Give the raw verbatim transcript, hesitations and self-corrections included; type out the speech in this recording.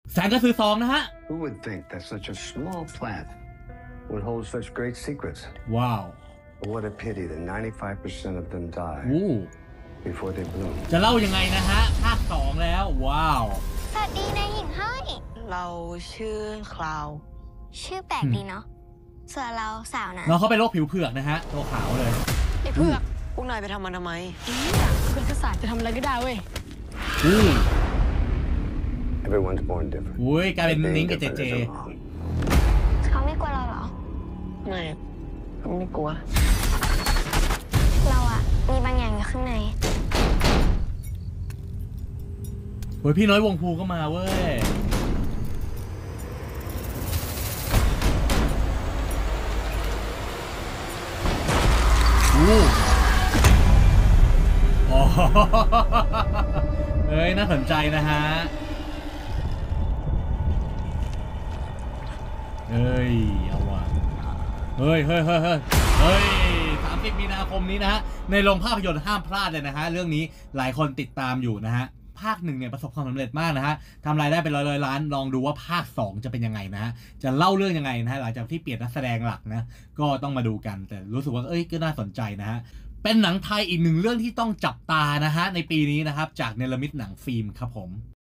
แสงกระสือสองนะฮะ Who would think that such a small plant would hold such great secrets? ว้าว What a pity that ninety-five percent of them die อู้ before they bloom. จะเล่ายังไงนะฮะภาคสองแล้วว้าวสวัสดีนายหญิงห้อยเราชื่อคลาวชื่อแปลกดีเนาะส่วนเราสาวนะน้องเขาเป็นโรคผิวเผือกนะฮะตัวขาวเลยไอ้เพือกพวกนายไปทำมันทำไมเป็นกษัตริย์จะทำอะไรก็ได้เว้ยอู้ Everyone's born different. อุ้ยกลายเป็น Being นิ้งกับเจ different เจ isn't wrong. เขาไม่กลัวเราเหรอไม่เขาไม่กลัวเราอะมีบางอย่างอยู่ข้างในเฮ้ยพี่น้อยวงภูก็มาเว้ยอู้อ๋อเฮ้ยน่าสนใจนะฮะเฮ้ยเอาว่ะเฮ้ยเฮ้ยเฮ้ยเฮ้ยเฮ้ยสามสิบมีนาคมนี้นะฮะในโรงภาพยนตร์ห้ามพลาดเลยนะฮะเรื่องนี้หลายคนติดตามอยู่นะฮะภาคหนึ่งเนี่ยประสบความสำเร็จมากนะฮะทำรายได้เป็นร้อยๆล้านลองดูว่าภาคสองจะเป็นยังไงนะฮะจะเล่าเรื่องยังไงนะฮะหลังจากที่เปลี่ยนนักแสดงหลักนะก็ต้องมาดูกันแต่รู้สึกว่าเอ้ยก็น่าสนใจนะฮะเป็นหนังไทยอีกหนึ่งเรื่องที่ต้องจับตานะฮะในปีนี้นะครับจากเนรมิตหนังฟิล์มครับผม